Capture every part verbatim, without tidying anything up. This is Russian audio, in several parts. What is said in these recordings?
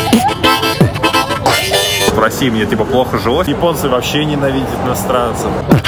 В России мне типа плохо жилось. Японцы вообще ненавидят иностранцев.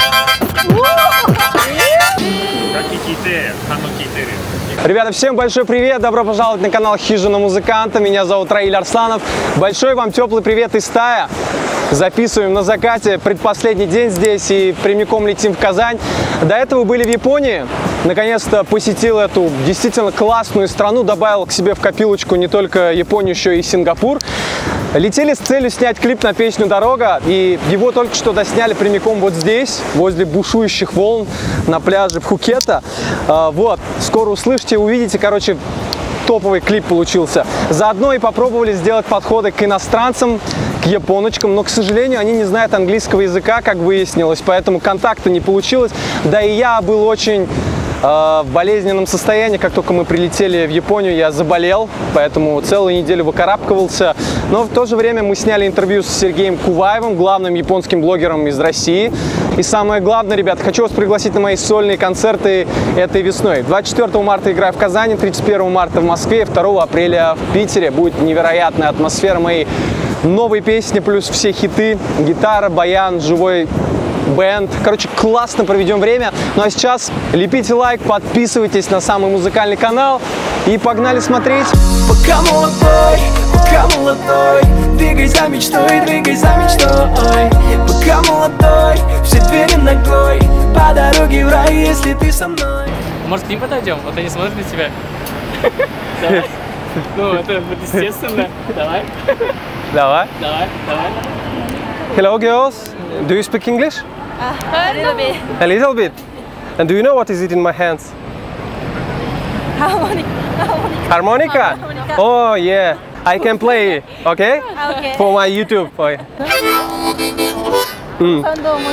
Ребята, всем большой привет! Добро пожаловать на канал Хижина Музыканта. Меня зовут Раиль Арсланов. Большой вам теплый привет из Тая. Записываем на закате, предпоследний день здесь и прямиком летим в Казань. До этого были в Японии. Наконец-то посетил эту действительно классную страну, добавил к себе в копилочку не только Японию, еще и Сингапур. Летели с целью снять клип на песню «Дорога», и его только что досняли прямиком вот здесь, возле бушующих волн на пляже Пхукета. Вот, скоро услышите, увидите, короче, топовый клип получился. Заодно и попробовали сделать подходы к иностранцам, к японочкам, но, к сожалению, они не знают английского языка, как выяснилось, поэтому контакта не получилось. Да и я был очень в болезненном состоянии. Как только мы прилетели в Японию, я заболел, поэтому целую неделю выкарабкивался. Но в то же время мы сняли интервью с Сергеем Куваевым, главным японским блогером из России. И самое главное, ребят, хочу вас пригласить на мои сольные концерты этой весной. двадцать четвёртого марта играю в Казани, тридцать первого марта в Москве, второго апреля в Питере. Будет невероятная атмосфера моей новой песни, плюс все хиты, гитара, баян, живой бэнд. Короче, классно проведем время. Ну а сейчас лепите лайк, подписывайтесь на самый музыкальный канал и погнали смотреть. Пока молодой, пока молодой, двигай за мечтой, двигай за мечтой. Пока молодой, все двери ногой, по дороге в рай, если ты со мной. Может, к ним подойдем? Вот они смотрят на тебя. Давай. Ну, это естественно. Давай. Давай. Давай, давай. Hello girls, do you speak English? Uh, a little bit. A little bit. And do you know what is it in my hands? Harmonica. Harmonica? Harmonica. Oh yeah, I can play it, okay? Okay. For my YouTube. Okay. Mm.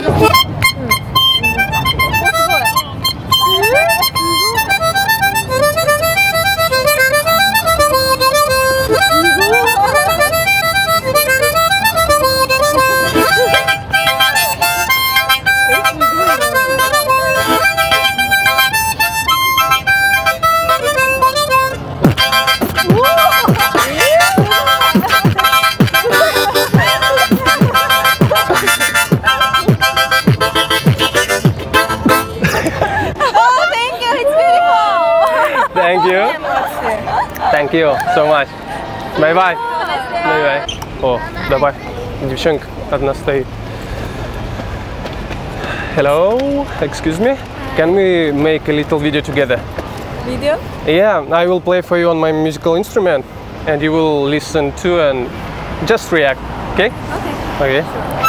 Thank you. Thank you so much. Bye bye. Bye bye. О, давай. Девчонка одна стоит. Hello, excuse me. Can we make a little video together? Video? Yeah, I will play for you on my musical instrument, and you will listen to and just react. Okay? Okay. Okay.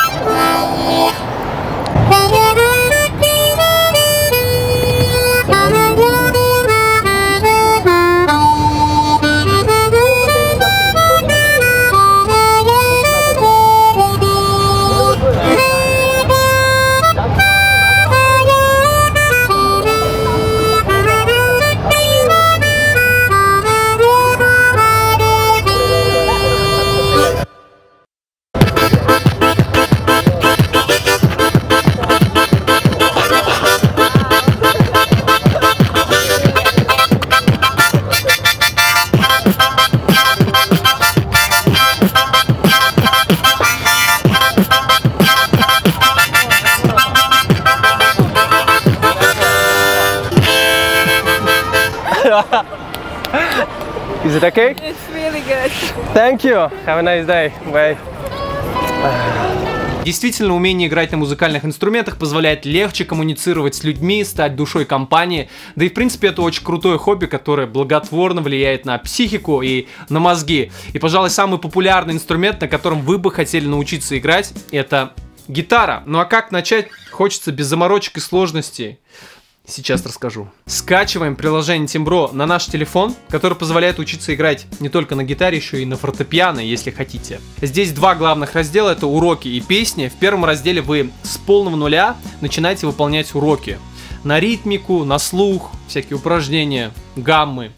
Is it okay? It's really good. Thank you. Have a nice day. Bye. Действительно, умение играть на музыкальных инструментах позволяет легче коммуницировать с людьми, стать душой компании. Да и в принципе это очень крутое хобби, которое благотворно влияет на психику и на мозги. И, пожалуй, самый популярный инструмент, на котором вы бы хотели научиться играть, это гитара. Ну а как начать, хочется без заморочек и сложностей. Сейчас расскажу. Скачиваем приложение Timbro на наш телефон, который позволяет учиться играть не только на гитаре, еще и на фортепиано, если хотите. Здесь два главных раздела, это уроки и песни. В первом разделе вы с полного нуля начинаете выполнять уроки. На ритмику, на слух, всякие упражнения, гаммы.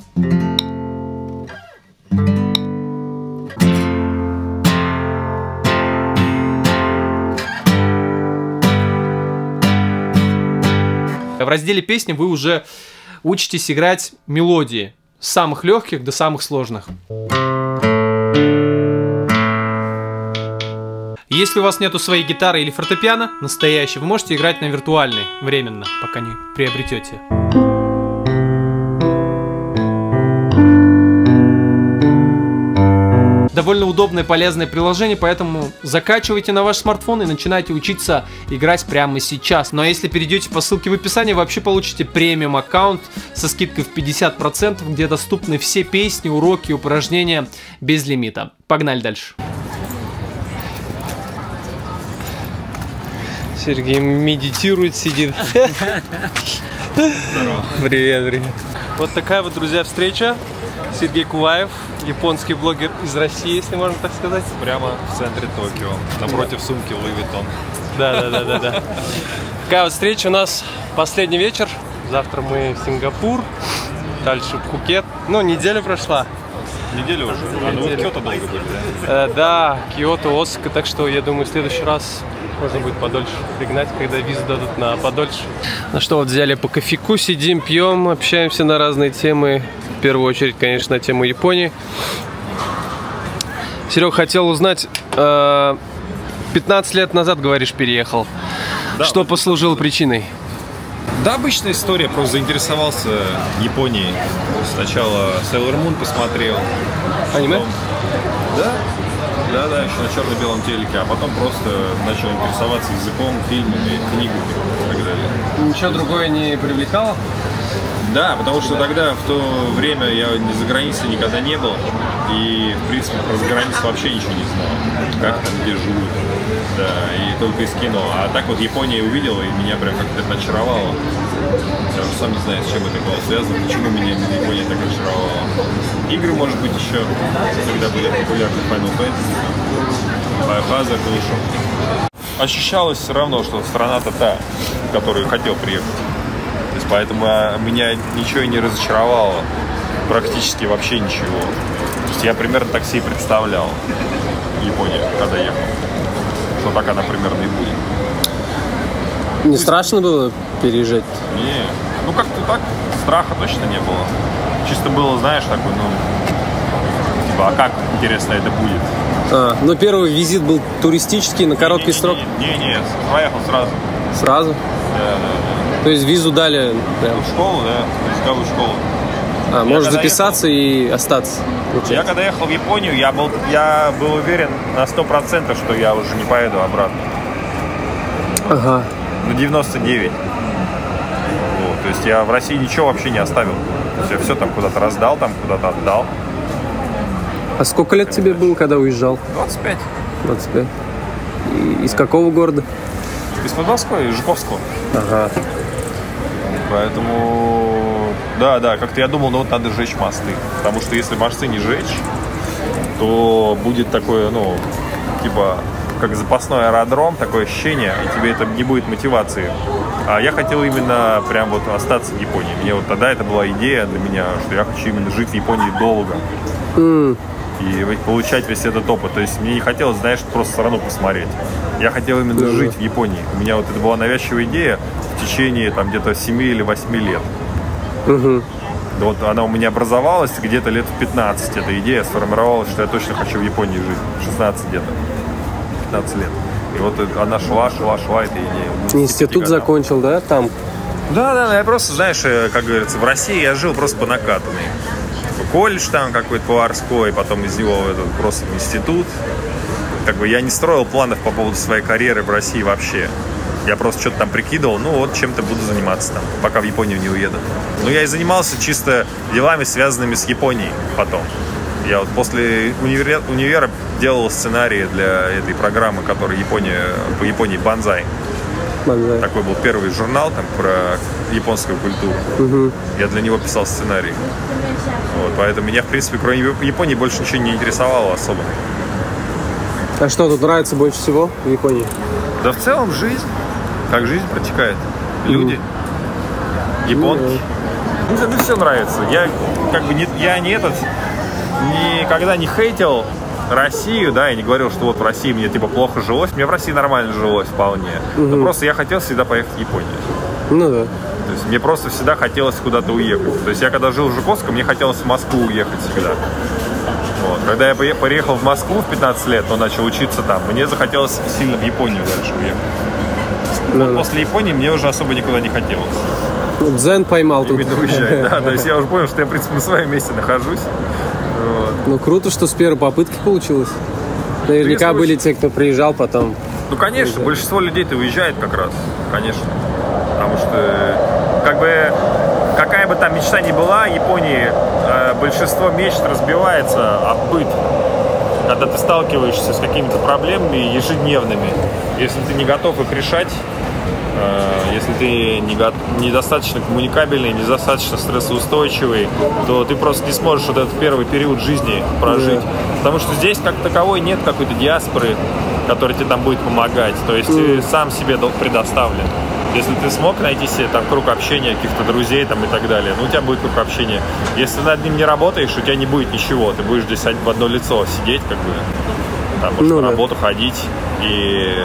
В разделе песни вы уже учитесь играть мелодии с самых легких до самых сложных. Если у вас нету своей гитары или фортепиано, настоящей, вы можете играть на виртуальной, временно, пока не приобретете. Довольно удобное, полезное приложение, поэтому закачивайте на ваш смартфон и начинайте учиться играть прямо сейчас. Ну а если перейдете по ссылке в описании, вообще получите премиум аккаунт со скидкой в пятьдесят процентов, где доступны все песни, уроки, упражнения без лимита. Погнали дальше. Сергей медитирует, сидит. Привет, привет. Вот такая вот, друзья, встреча. Сергей Куваев, японский блогер из России, если можно так сказать. Прямо в центре Токио, напротив сумки Луи Виттон. Да, да, да, да, да. Такая вот встреча у нас последний вечер. Завтра мы в Сингапур, дальше в Пхукет. Ну, неделя прошла. Неделю уже. А ну вот Киото долго были, Э, да? да, Киото, Осака, так что я думаю, в следующий раз можно будет подольше пригнать, когда визу дадут на подольше. Ну что, вот взяли по кофейку, сидим, пьем, общаемся на разные темы. В первую очередь, конечно, на тему Японии. Серег, хотел узнать, э, пятнадцать лет назад, говоришь, переехал. Да, что вот послужило причиной? Да, обычная история, просто заинтересовался Японией. Сначала Sailor Moon посмотрел. Аниме? Потом... Да, да, да, еще на черно-белом телеке, а потом просто начал интересоваться языком, фильмами, книгами и так далее. Ничего другое не привлекало? Да, потому что тогда, в то время, я за границей никогда не был. И, в принципе, про заграницу вообще ничего не знал. Как там, где живут. Да, и только из кино. А так вот Япония увидела, и меня прям как-то это очаровало. Я уже сам не знаю, с чем это было связано, почему меня Япония так очаровала. Игры, может быть, еще, когда были популярны Final Fantasy, Biohazard вышел. Ощущалось все равно, что страна-то та, в которую хотел приехать. То есть поэтому меня ничего и не разочаровало. Практически вообще ничего. То есть я примерно так себе представлял Японию, когда ехал. Что так она примерно и будет. Не страшно было переезжать? Не, ну как-то так, страха точно не было. Чисто было, знаешь, такой, ну, типа, а как, интересно, это будет? А, ну первый визит был туристический, на короткий не, срок? Не-не, поехал сразу. Сразу? Да, да, да. То есть визу дали прям? В школу, да, языковую школу. А, можешь записаться ехал, и остаться. Получается. Я когда ехал в Японию, я был, я был уверен на сто процентов, что я уже не поеду обратно. Ага. На девяносто девять. Вот, то есть я в России ничего вообще не оставил. То есть я все там куда-то раздал, там куда-то отдал. А сколько лет тебе было, когда уезжал? двадцать пять. двадцать пять. И из какого города? Из-под Москвы, из Жуковского. Ага. Поэтому, да, да, как-то я думал, ну вот надо сжечь мосты. Потому что если мосты не сжечь, то будет такое, ну, типа, как запасной аэродром, такое ощущение, и тебе это не будет мотивации. А я хотел именно прям вот остаться в Японии. Мне вот тогда это была идея для меня, что я хочу именно жить в Японии долго. Mm. И получать весь этот опыт. То есть мне не хотелось, знаешь, просто страну посмотреть. Я хотел именно mm-hmm. жить в Японии. У меня вот это была навязчивая идея в течение там где-то семи или восьми лет. Mm-hmm. Вот она у меня образовалась где-то лет в пятнадцать. Эта идея сформировалась, что я точно хочу в Японии жить. шестнадцать где-то. пятнадцать лет. И вот она шла, шла, шла, эта идея. Институт закончил, да, там? Да, да, я просто, знаешь, как говорится, в России я жил просто по накатанной. Колледж там какой-то поварской, потом из него этот просто институт. Как бы я не строил планов по поводу своей карьеры в России вообще. Я просто что-то там прикидывал, ну вот чем-то буду заниматься там, пока в Японию не уеду. Но я и занимался чисто делами, связанными с Японией потом. Я вот после универа, универа делал сценарии для этой программы, которая Япония, по Японии «Банзай». Банзай. Такой был первый журнал там про японскую культуру. Угу. Я для него писал сценарий. Вот, поэтому меня, в принципе, кроме Японии больше ничего не интересовало особо. А что тут нравится больше всего в Японии? Да в целом жизнь. Как жизнь протекает. Люди. Mm-hmm. Японки. Mm-hmm. Ну, все нравится. Я как бы не, я не этот никогда не хейтил Россию, да, я не говорил, что вот в России мне типа плохо жилось. Мне в России нормально жилось вполне. Mm-hmm. Но просто я хотел всегда поехать в Японию. Ну да. То есть мне просто всегда хотелось куда-то уехать. То есть я когда жил в Жуковском, мне хотелось в Москву уехать всегда. Вот. Когда я приехал в Москву в пятнадцать лет, но начал учиться там, мне захотелось сильно в Японию дальше уехать. Ну, После Японии мне уже особо никуда не хотелось. Дзен поймал тут. Именно уезжать, да. То есть я уже понял, что я, в принципе, на своем месте нахожусь. Вот. Ну, круто, что с первой попытки получилось. Наверняка Если были уж- те, кто приезжал потом. Ну, конечно, большинство людей-то уезжает как раз, конечно. Потому что, как бы, какая бы там мечта ни была, Японии э, большинство мечт разбивается об быт. Когда ты сталкиваешься с какими-то проблемами ежедневными, если ты не готов их решать, э, если ты не го- недостаточно коммуникабельный, недостаточно стрессоустойчивый, то ты просто не сможешь вот этот первый период жизни прожить. Да. Потому что здесь как таковой нет какой-то диаспоры, которая тебе там будет помогать. То есть ты сам себе предоставлен. Если ты смог найти себе там круг общения, каких-то друзей там и так далее, ну у тебя будет круг общения. Если ты над ним не работаешь, у тебя не будет ничего. Ты будешь здесь в одно лицо сидеть, как бы, там, может, Ну на да. работу ходить и,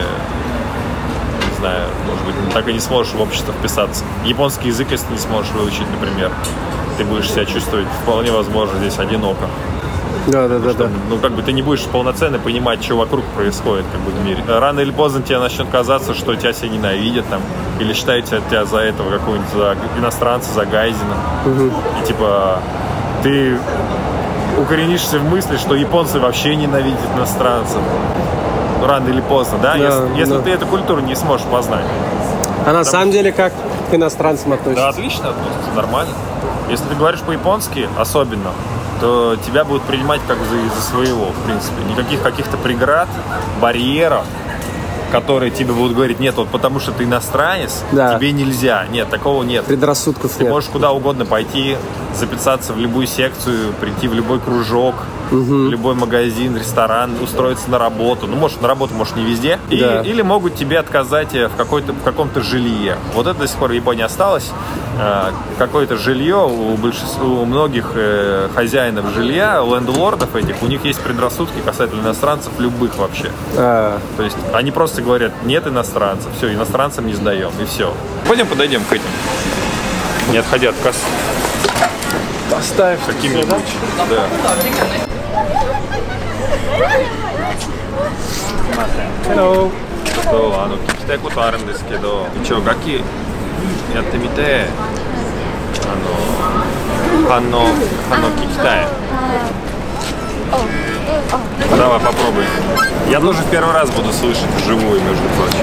не знаю, может быть, так и не сможешь в общество вписаться. Японский язык, если ты не сможешь выучить, например, ты будешь себя чувствовать вполне возможно здесь одиноко. Да, да, да, Что, да. ну, как бы ты не будешь полноценно понимать, что вокруг происходит, как бы, в мире. Рано или поздно тебе начнет казаться, что тебя все ненавидят, там, или считают тебя, тебя за этого какого-нибудь за иностранца, за гайзина. И, типа, ты укоренишься в мысли, что японцы вообще ненавидят иностранцев. Рано или поздно, да? Да, если если да. ты эту культуру не сможешь познать. А на самом деле как к иностранцам Да, относятся? отлично относятся, нормально. Если ты говоришь по-японски, особенно, то тебя будут принимать как за, за своего, в принципе. Никаких каких-то преград, барьеров, которые тебе будут говорить, нет, вот потому что ты иностранец, Да. тебе нельзя. Нет, такого нет. Предрассудков Ты нет. можешь куда угодно пойти, записаться в любую секцию, прийти в любой кружок, в любой магазин, ресторан, устроиться на работу. Ну, может, на работу, может, не везде. И- Да. Или могут тебе отказать в, какой-то, в каком-то жилье. Вот это до сих пор в Японии осталось. Э, Какое-то жилье у, большинства, у многих э, хозяинов жилья, у лендлордов этих, у них есть предрассудки касательно иностранцев, любых вообще. А, То есть они просто говорят, нет иностранцев, все, иностранцам не сдаем, и все. Пойдем подойдем к этим. Не отходя от кассы. поставь. Какими-нибудь. Да. とあの聞きたいことあるんですけど、一応楽器やってみて、あの反応反応聞きたい。Давай попробуй. Я тоже в первый раз буду слышать вживую, между прочим.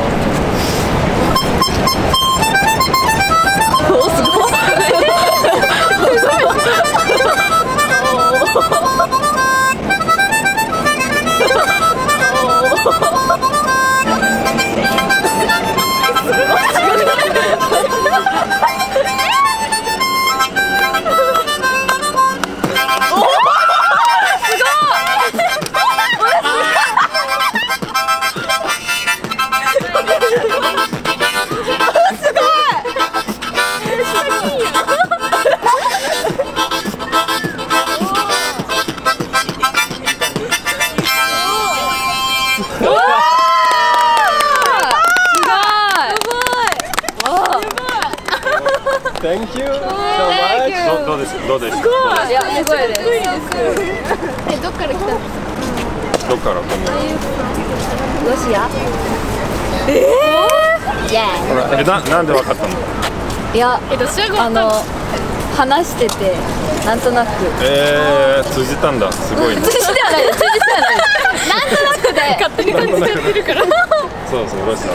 Thank you so much. どうどうですどうですいや、すごいです。 え、どっから来たの？ どっからこんなロシア？ええ？イエえななんでわかったの？ ーイ。いや、 え、ロシア語あの話しててなんとなく。 えー、通じたんだすごいね通じてはないです。通じてはないです。なんとなくで。 勝手に感じちゃってるから。 そうそうロシア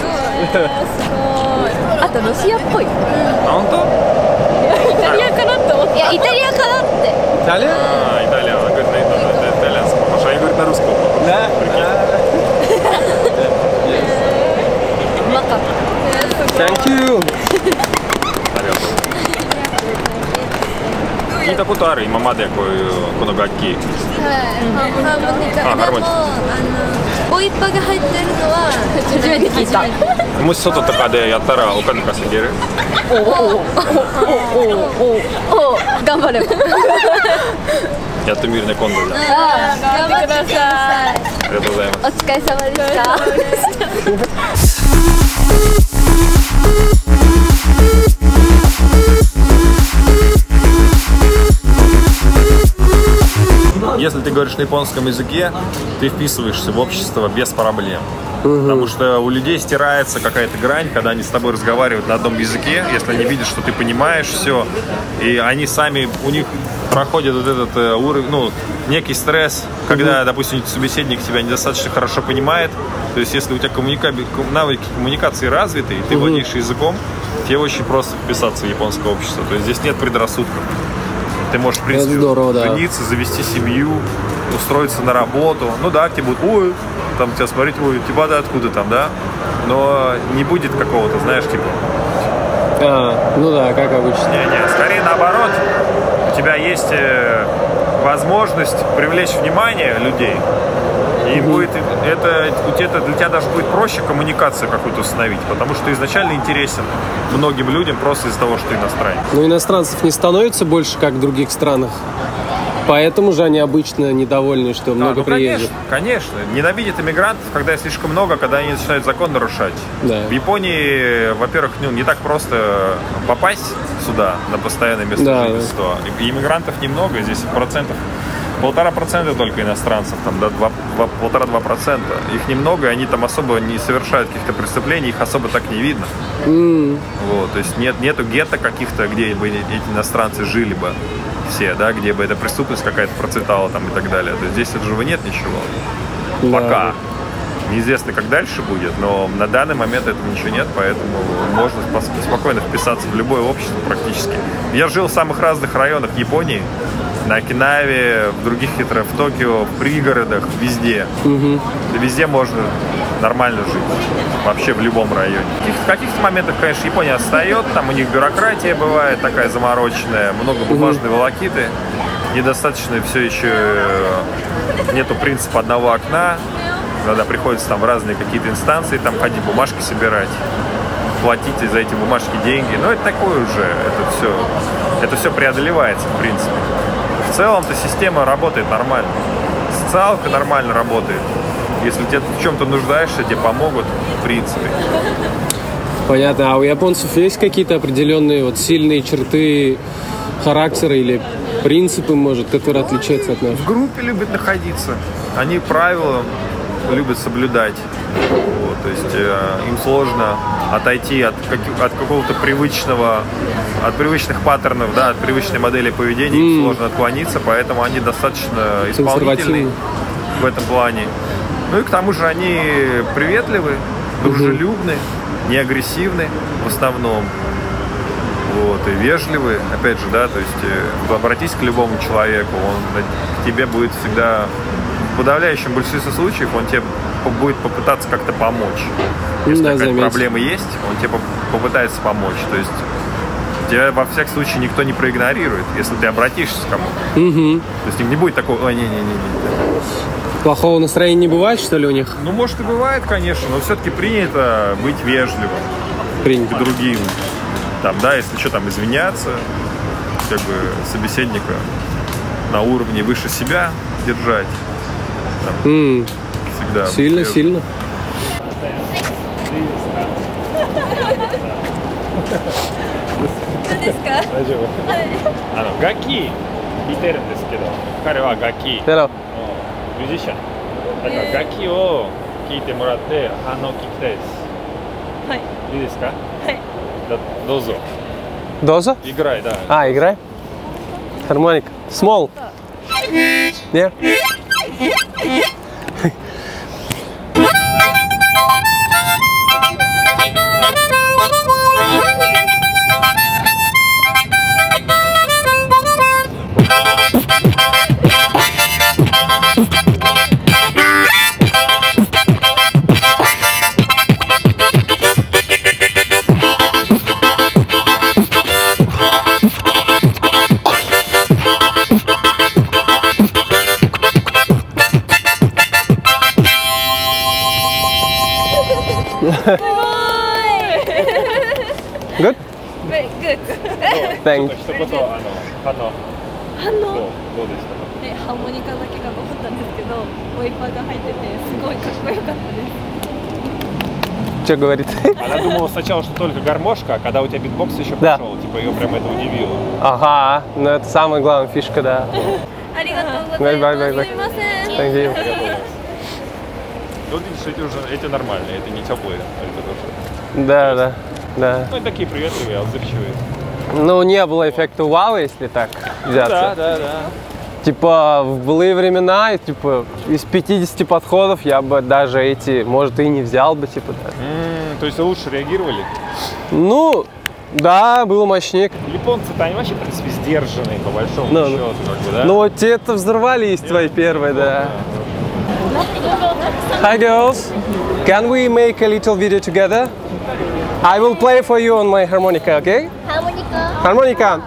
あとロシアっぽい。いあ本当？ イタリアかなって思って。 やイタリアかなって。 Италия? А, Италия, она говорит на итальянском, итальянском, потому что они говорят на русском. Да. うまかった。 Thank you. ありがとう。聞いたことある今までこういうこの楽器。 ハーモニカ。 あ、ハーモニカ。 あのボイパが入ってるのは初めて聞いた。 もし外とかでやったらお金稼げる？ おおおおおおお頑張れば。 やってみるね今度じゃあ。 頑張ってください。 ありがとうございます。 お疲れ様でした。 если ты говоришь на японском языке, ты вписываешься в общество без проблем. Потому что у людей стирается какая-то грань, когда они с тобой разговаривают на одном языке, если они видят, что ты понимаешь все, и они сами, у них проходит вот этот э, уровень, ну, некий стресс, когда, допустим, собеседник тебя недостаточно хорошо понимает. То есть, если у тебя коммуника... навыки коммуникации развиты, и ты владеешь языком, тебе очень просто вписаться в японское общество. То есть, здесь нет предрассудков. Ты можешь, в принципе, здорово, да. жениться, завести семью, устроиться на работу. Ну да, тебе будут, ой, там тебя смотреть, ой, тебя да откуда там, да? Но не будет какого-то, знаешь, типа... А, ну да, как обычно. Не-не, скорее наоборот. У тебя есть э, возможность привлечь внимание людей. И mm-hmm. будет это, это для тебя даже будет проще коммуникацию какую-то установить, потому что ты изначально интересен многим людям просто из-за того, что ты иностранец. Но иностранцев не становится больше, как в других странах. Поэтому же они обычно недовольны, что много а, ну, приезжих. Конечно, конечно. Ненавидят иммигрантов, когда их слишком много, когда они начинают закон нарушать. Да. В Японии, во-первых, ну, не так просто попасть сюда на постоянное место да, жительства. Да. И иммигрантов немного, здесь процентов полтора процента только иностранцев, там, да, полтора-два процента. Их немного, они там особо не совершают каких-то преступлений, их особо так не видно. Mm. Вот, то есть нет, нету гетто каких-то, где бы эти иностранцы жили бы все, да, где бы эта преступность какая-то процветала там и так далее. То есть здесь этого нет ничего. Да. Пока. Неизвестно, как дальше будет, но на данный момент этого ничего нет, поэтому можно спокойно вписаться в любое общество практически. Я жил в самых разных районах Японии. На Окинаве, в других хитрых, в Токио, в пригородах, везде. Угу. Везде можно нормально жить. Вообще в любом районе. В каких-то, каких-то моментах, конечно, Япония отстает. Там у них бюрократия бывает такая замороченная. Много бумажной угу. волокиты. Недостаточно все еще нету принципа одного окна. Когда приходится там в разные какие-то инстанции там ходить, бумажки собирать. Платить за эти бумажки деньги. Но это такое уже. Это все, это все преодолевается, в принципе. В целом-то система работает нормально. Социалка нормально работает. Если тебе в чем-то нуждаешься, тебе помогут, в принципе. Понятно. А у японцев есть какие-то определенные вот сильные черты характера или принципы, может, которые отличаются от нас? В группе любят находиться. Они правила любят соблюдать. Вот, то есть э, им сложно отойти от, как, от какого-то привычного, от привычных паттернов, да, от привычной модели поведения, mm. им сложно отклониться, поэтому они достаточно исполнительны в этом плане. Ну и к тому же они приветливы, дружелюбны, mm-hmm. не агрессивны в основном. Вот, и вежливы, опять же, да, то есть э, обратись к любому человеку, он к тебе будет всегда, в подавляющем большинстве случаев, он тебе будет попытаться как-то помочь. Если да, какая-то проблема есть, он тебе попытается помочь. То есть тебя во всяком случае никто не проигнорирует, если ты обратишься к кому-то. Угу. То есть не будет такого, ой, не-не-не. Плохого настроения не бывает, что ли, у них? Ну, может и бывает, конечно, но все-таки принято быть вежливым. Принято. К другим. Там, да, если что, там, извиняться, как бы собеседника на уровне выше себя держать. Там, mm. всегда. Сильно, я... сильно. ですか？ 大丈夫。あの楽器弾いてるんですけど、彼は楽器のミュージシャン。だから楽器を聴いてもらって反応聞きたいです。 はい。 いいですか？ はい。 どうぞ。 Доза? Играй, да. А, играй. Гармоника. Small. Нет? Good? Good. Thanks. 一言あの反応反応どうどうでしたか？ え、ハーモニカだけかと思ったんですけど、ボイパが入っててすごいかっこよかったです。 Что говорит? Она думала сначала, что только гармошка, а когда у тебя битбокс еще да. пошел, типа ее прям это удивило. Ага, ну это самая главная фишка, да. ありがとうござ Bye, い bye, ま bye, す。 bye. すいません。 Thank you. Вот видишь, эти уже, эти нормальные, это не теплые. Это Да, да, да. ну, такие приветливые, отзывчивые. Ну, не было эффекта вау, если так взяться. Да, да, да. Типа, в былые времена, типа, из пятидесяти подходов я бы даже эти, может, и не взял бы, типа, да. М, то есть лучше реагировали? Ну, да, было мощнее. Японцы-то они вообще, в принципе, сдержанные, по большому Ну, счету, как бы, да? Ну, вот те-то взорвались, твои первые, да. Hi, girls. Can we make a little video together? I will play for you on my harmonica, okay? Harmonica. Harmonica.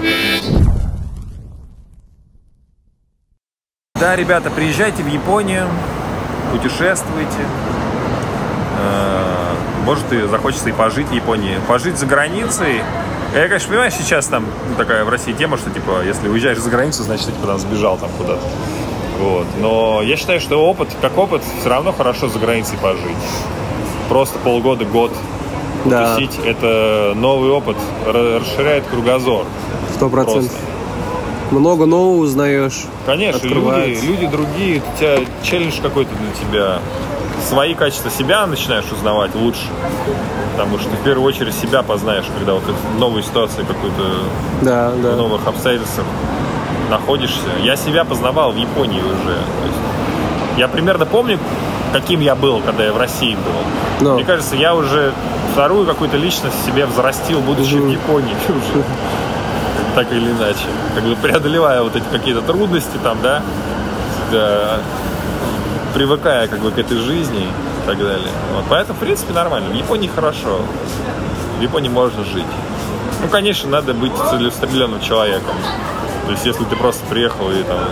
Да, ребята, приезжайте в Японию, путешествуйте. Э, Может, и захочется и пожить в Японии. Пожить за границей. Я, конечно, понимаю, сейчас там такая в России тема, что, типа, если уезжаешь за границу, значит, ты, типа, там сбежал там куда-то. Вот. Но я считаю, что опыт, как опыт, все равно хорошо за границей пожить. Просто полгода, год Да. тусить. Это новый опыт, расширяет кругозор. Сто процентов. Просто. Много нового узнаешь. Конечно, люди, Открывается. люди другие, у тебя челлендж какой-то для тебя. Свои качества себя начинаешь узнавать лучше. Потому что в первую очередь себя познаешь, когда вот в новой ситуации какой-то, Да, в да. новых обстоятельствах находишься. Я себя познавал в Японии уже. То есть я примерно помню, каким я был, когда я в России был. Но. Мне кажется, я уже вторую какую-то личность себе взрастил, будучи в Японии уже. Так или иначе. Как бы преодолевая вот эти какие-то трудности там, да, да, привыкая как бы к этой жизни и так далее. Вот. Поэтому, в принципе, нормально. В Японии хорошо. В Японии можно жить. Ну, конечно, надо быть целеустремленным человеком. То есть, если ты просто приехал и там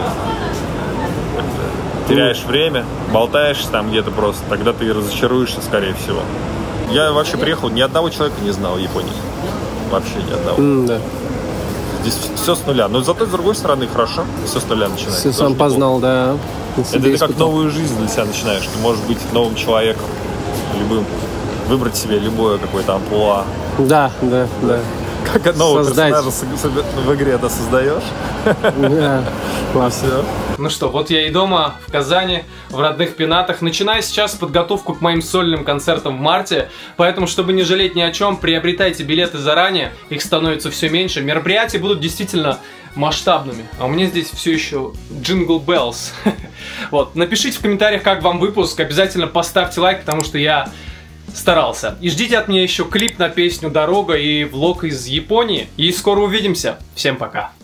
теряешь время, болтаешься там где-то просто, тогда ты разочаруешься, скорее всего. Я вообще приехал, ни одного человека не знал в Японии. Вообще ни одного. М, да. Здесь все с нуля. Но зато, с другой стороны, хорошо. Все с нуля начинается. Все Тоже сам неплохо. познал, да. На Это себе ты как испытал. новую жизнь для себя начинаешь. Ты можешь быть новым человеком, любым. Выбрать себе любое какое-то амплуа. Да, да, да. Как нового Создать. персонажа с- с- в игре это создаешь. Да, классно. Все. Ну что, вот я и дома, в Казани, в родных Пенатах. Начинаю сейчас подготовку к моим сольным концертам в марте. Поэтому, чтобы не жалеть ни о чем, приобретайте билеты заранее. Их становится все меньше. Мероприятия будут действительно масштабными. А у меня здесь все еще Jingle Bells. Вот, напишите в комментариях, как вам выпуск. Обязательно поставьте лайк, потому что я старался. И ждите от меня еще клип на песню «Дорога» и влог из Японии. И скоро увидимся. Всем пока.